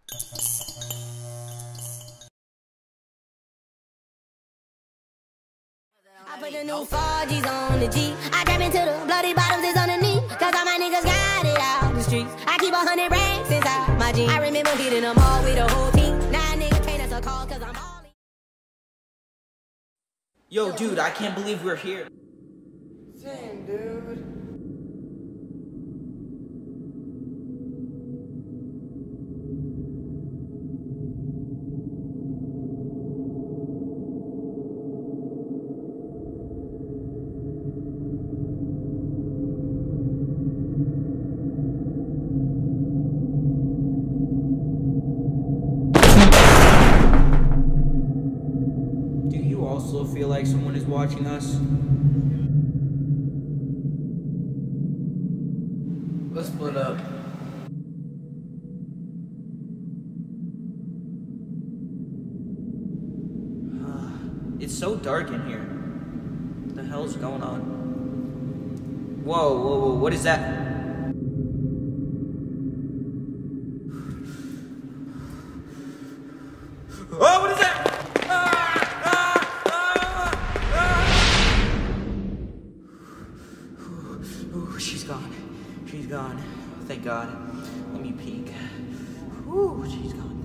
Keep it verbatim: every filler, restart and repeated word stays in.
I put the new four G's on the G. I trap into the bloody bottoms is underneath. Cause all my niggas got it out the streets. I keep a hundred racks inside my jeans. I remember hitting them all with the whole team. Now niggas can't answer call cause I'm all in. Yo, dude, I can't believe we're here. Same, dude. Also feel like someone is watching us? Let's split up. It's so dark in here. What the hell's going on? Whoa, whoa, whoa, what is that? Oh, what is that? She's gone. She's gone. Thank God. Let me peek. Ooh, she's gone.